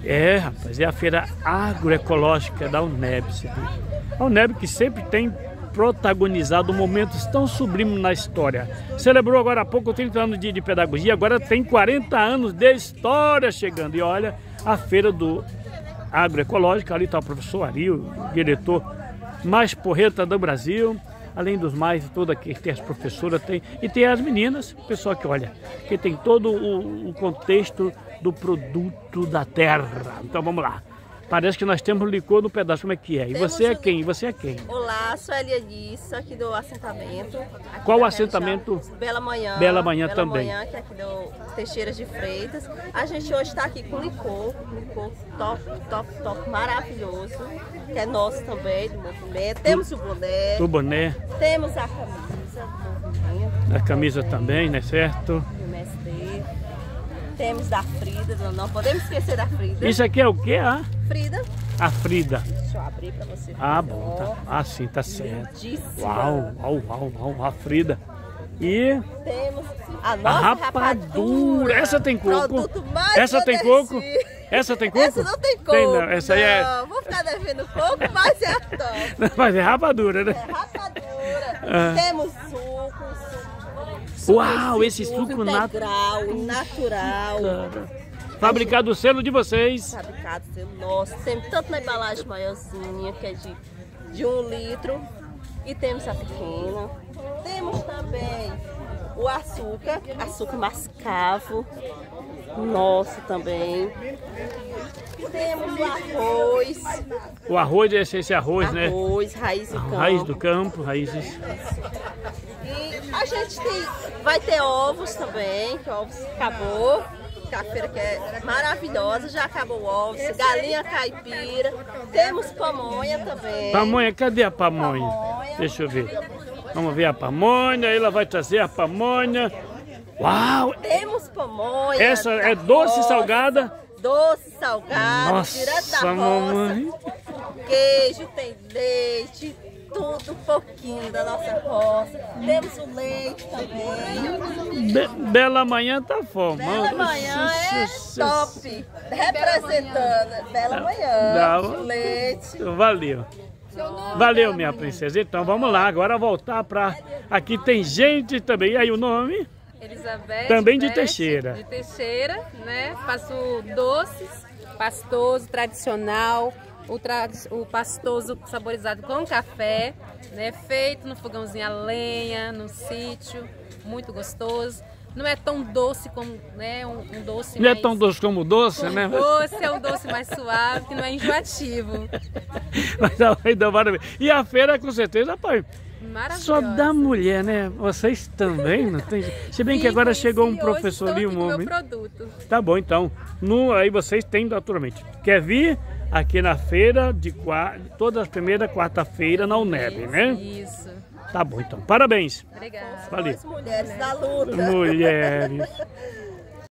É, rapaz, é a feira agroecológica da UNEB. A UNEB que sempre tem protagonizado momentos tão sublimes na história. Celebrou agora há pouco 30 anos de pedagogia, agora tem 40 anos de história chegando. E olha, a feira do agroecológica, ali está o professor Ari, o diretor mais porreta do Brasil. Além dos mais, toda aqui tem as professoras, e tem as meninas, o pessoal que olha, que tem todo o contexto do produto da terra. Então vamos lá. Parece que nós temos licor no pedaço, como é que é? E você é quem? E você é quem? Olá, sou a Elianice, aqui do assentamento. Qual o assentamento? Bela Manhã. Bela Manhã também. Bela Manhã, que é aqui do Teixeiras de Freitas. A gente hoje está aqui com licor top, maravilhoso, que é nosso também, do movimento. Temos o boné. O boné. Temos a camisa do movimento. A camisa também, né, certo? Do MST. Temos da Frida, não podemos esquecer da Frida. Isso aqui é o quê? Frida. A Frida. Deixa eu abrir pra você ver. Ah, bom, tá. Ah, sim, tá certo. Lindíssima. Uau, a Frida. E temos a a nossa rapadura. Essa tem coco? Produto mais Essa tem coco? Essa tem coco? Essa não tem coco. Tem, não. Essa aí é... Vou ficar devendo coco, mas é top. Mas é rapadura, né? É rapadura. Ah. Temos sucos. Uau, esse suco natural. Fabricado o selo de vocês. Fabricado selo nosso. Temos tanto na embalagem maiorzinha, que é de 1 litro. E temos a pequena. Temos também o açúcar mascavo. Nosso também. Temos o arroz. O arroz é esse arroz, né? Arroz, raiz do campo. Raiz do campo, raízes. E a gente vai ter ovos também, que ovos acabou. A feira que é maravilhosa, já acabou o ovos, galinha caipira. Temos pamonha também. Pamonha, cadê a pamonha? Deixa eu ver. Vamos ver a pamonha, ela vai trazer a pamonha. Uau! Temos pamonha. Essa é doce e salgada? Doce, salgado, nossa, direto da mamãe. roça. Queijo, tem leite, tudo um pouquinho da nossa roça. Temos o leite também. Bela Manhã tá formando. Bela Manhã é top. Representando Bela Manhã. Leite. Valeu. Valeu, minha princesa. Então vamos lá, agora voltar para... Aqui tem gente também. E aí o nome? Elizabeth. Também de Teixeira. De Teixeira, né? Faço doces, pastoso, tradicional, o pastoso saborizado com café, né? Feito no fogãozinho a lenha, no sítio, muito gostoso. Não é tão doce como, né? Um doce não mais... é tão doce como doce, né? Doce é um doce mais suave, que não é enjoativo. Mas ainda maravilha. E a feira, com certeza, pai. Só da mulher, né? Vocês também, não tem? Se bem que agora chegou um professor ali, um homem. Tá bom, então. Aí vocês têm, naturalmente. Quer vir aqui na feira de todas as primeiras quarta-feira na UNEB, né? Isso. Tá bom, então. Parabéns. Obrigada. Valeu. As mulheres da luta. Mulheres.